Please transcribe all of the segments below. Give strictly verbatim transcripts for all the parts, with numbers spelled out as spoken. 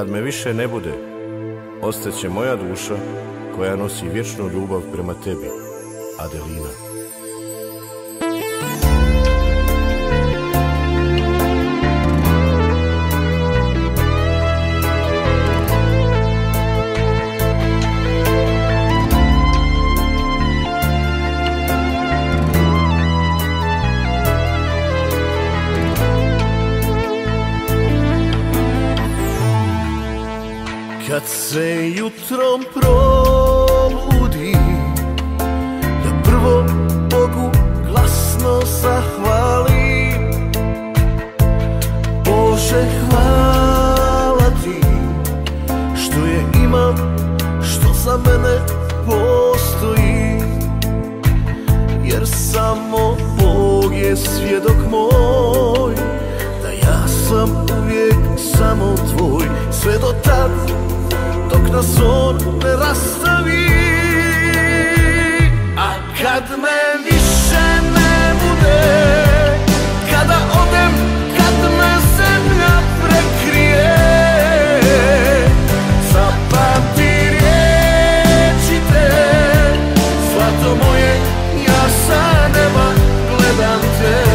kad me više ne bude, ostaće moja duša koja nosi vječnu ljubav prema tebi, Adelina. Kad se jutrom probudi, ja prvo Bogu glasno zahvalim. Bože, hvala ti što je imam, što za mene postoji. Jer samo Bog je svjedok moj, da ja sam uvijek samo tvoj. Sve do tad, dok nas on ne rastavi. A kad me više ne bude, kada odem, kad me zemlja prekrije, zapamti riječi te, zlato moje, ja sa neba gledam te.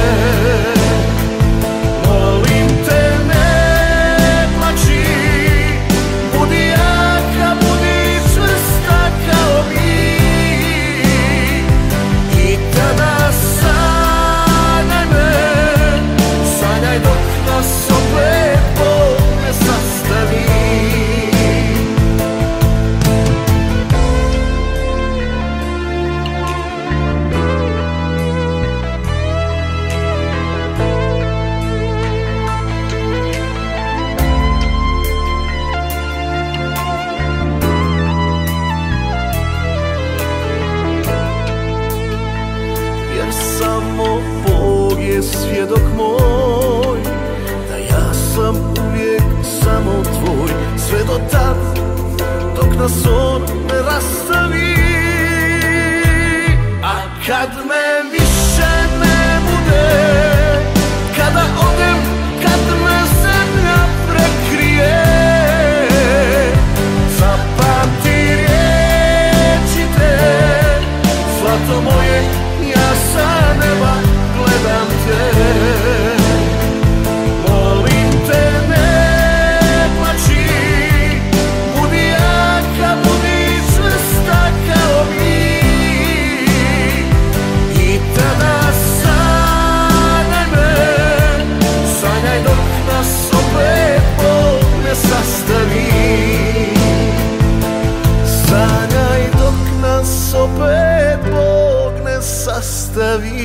Samo Bog je svjedok moj, da ja sam uvijek samo tvoj. Sve do tad, dok nas on ne rastavi. A kad me više ne bude, kada odem, kad me zemlja prekrije, zapamti riječi te, zlato moje, ja sa neba gledam te. Molim te, ne plači, budi jaka, budi čvrsta kao mi. I tada sanjaj me, sanjaj dok nas opet Bog ne sastavi. Sanjaj dok nas opet Bog ne sastavi.